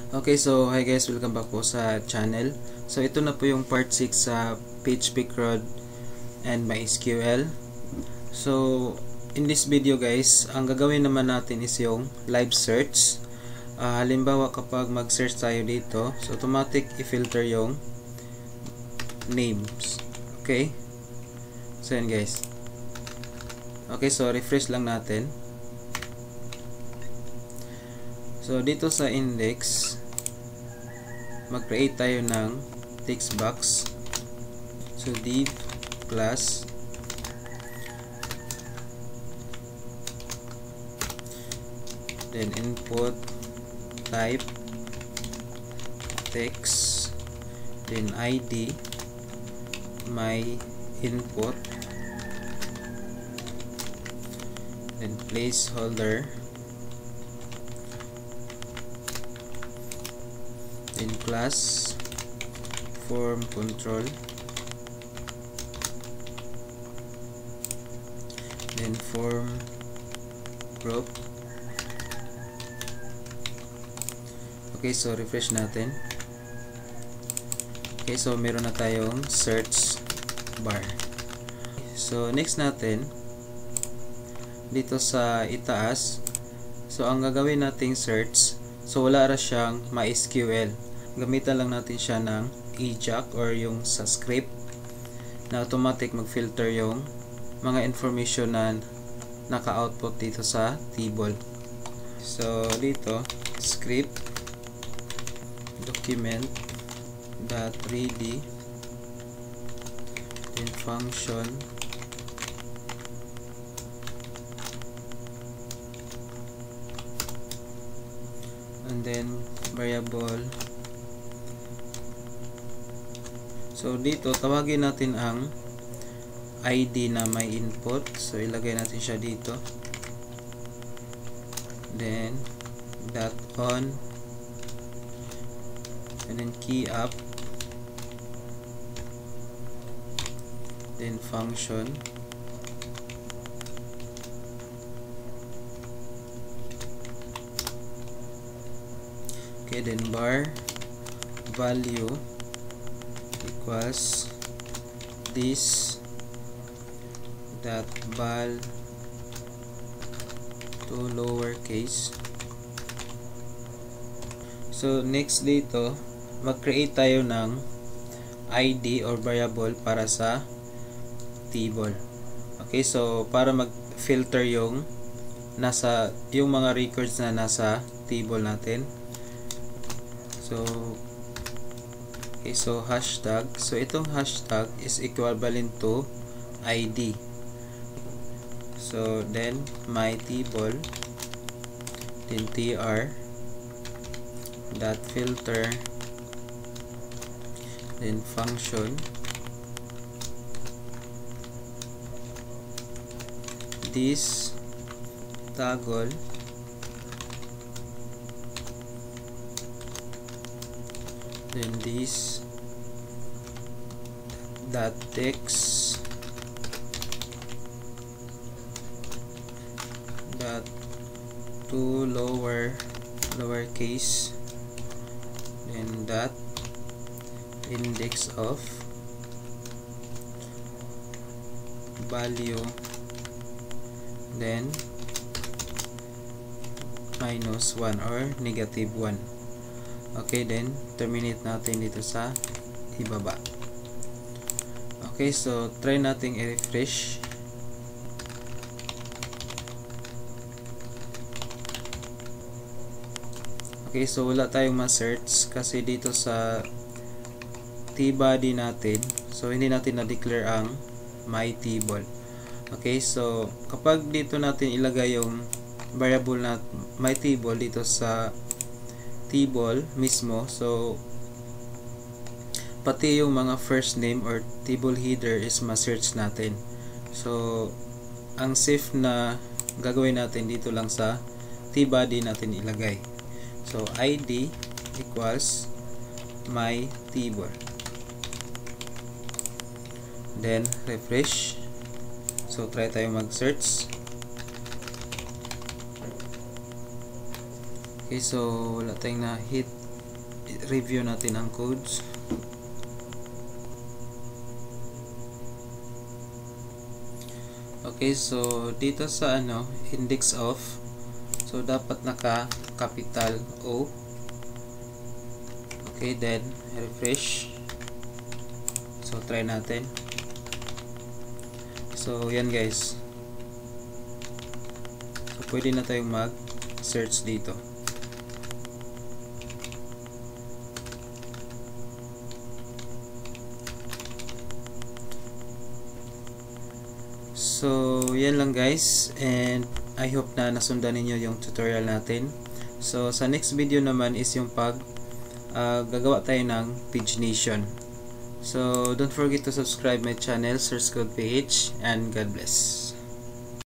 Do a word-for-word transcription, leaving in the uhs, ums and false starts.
Okay, so hi guys, welcome back po sa channel. So ito na po yung part six sa P H P CRUD and MySQL. So in this video guys, ang gagawin naman natin is yung live search. Uh, halimbawa kapag mag-search tayo dito, so automatic i-filter yung names. Okay? So yan guys. Okay, so refresh lang natin. So dito sa index, mag-create tayo ng text box. So div class then input type text, then I D my input, then placeholder, then class form control, then form group. Okay, so refresh natin. Okay, so meron na tayong search bar. So next natin dito sa itaas, so ang gagawin nating search, so wala ra siyang MySQL, gamitan lang natin siya ng Ajax or yung sa script na automatic mag-filter yung mga information na naka-output dito sa table. So dito script document dot ready, then function, and then variable. So dito tawagin natin ang I D na may input, so ilagay natin siya dito, then dot on, and then key up, then function, okay, then bar value equals this dot val to lowercase. So next dito mag-create tayo ng I D or variable para sa table. Okay, so para mag-filter yung nasa yung mga records na nasa table natin. So okay, so hashtag, so itong hashtag is equivalent to I D. So then my table, then tr dot filter, then function, this toggle, then this dot text dot to lower lowercase, then dot index of value, then minus one or negative one. Okay, then terminate natin dito sa ibaba. Okay, so try nating i-refresh. Okay, so wala tayong ma-search kasi dito sa T-body natin, so hindi natin na-declare ang my table. Okay, so kapag dito natin ilagay yung variable na my table dito sa table mismo, so pati yung mga first name or table header is ma-search natin. So ang safe na gagawin natin dito lang sa T-body natin ilagay. So I D equals my table, then refresh. So try tayo mag-search. Okay, so wala tayong na hit review natin ang codes. Okay, so dito sa ano, index of, so dapat naka capital O. Okay, then refresh. So try natin. So yan guys. So pwede na tayong mag search dito. So yan lang guys, and I hope na nasundan ninyo yung tutorial natin. So sa next video naman is yung pag uh, gagawa tayo ng pagination. So don't forget to subscribe my channel, Source Code P H, and God bless.